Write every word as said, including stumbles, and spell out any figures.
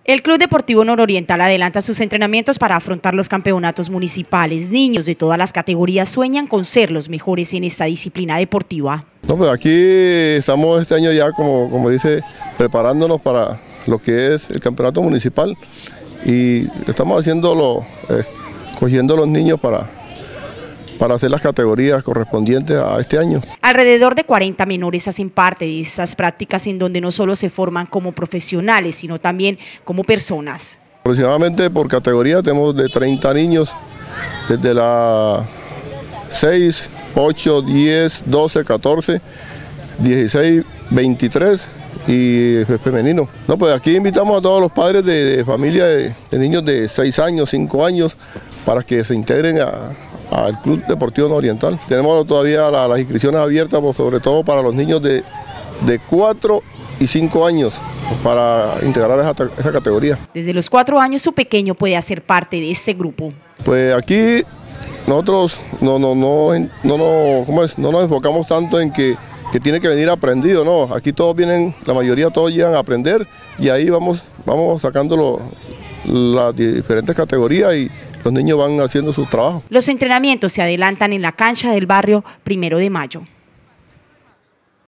El Club Deportivo Nororiental adelanta sus entrenamientos para afrontar los campeonatos municipales. Niños de todas las categorías sueñan con ser los mejores en esta disciplina deportiva. No, pues aquí estamos este año ya, como, como dice, preparándonos para lo que es el campeonato municipal y estamos haciéndolo, eh, cogiendo a los niños para... para hacer las categorías correspondientes a este año. Alrededor de cuarenta menores hacen parte de estas prácticas en donde no solo se forman como profesionales, sino también como personas. Aproximadamente por categoría tenemos de treinta niños, desde la seis, ocho, diez, doce, catorce, dieciséis, veintitrés y femenino. No, pues aquí invitamos a todos los padres de, de familia de, de niños de seis años, cinco años, para que se integren a al Club Deportivo Nororiental. Tenemos todavía la, las inscripciones abiertas, pues, sobre todo para los niños de, de cuatro y cinco años, para integrar esa, esa categoría. Desde los cuatro años su pequeño puede hacer parte de este grupo. Pues aquí nosotros no, no, no, no, no, ¿cómo es? no nos enfocamos tanto en que, que tiene que venir aprendido, no. Aquí todos vienen, la mayoría todos llegan a aprender y ahí vamos, vamos sacando lo, las diferentes categorías y los niños van haciendo sus trabajos. Los entrenamientos se adelantan en la cancha del barrio Primero de Mayo.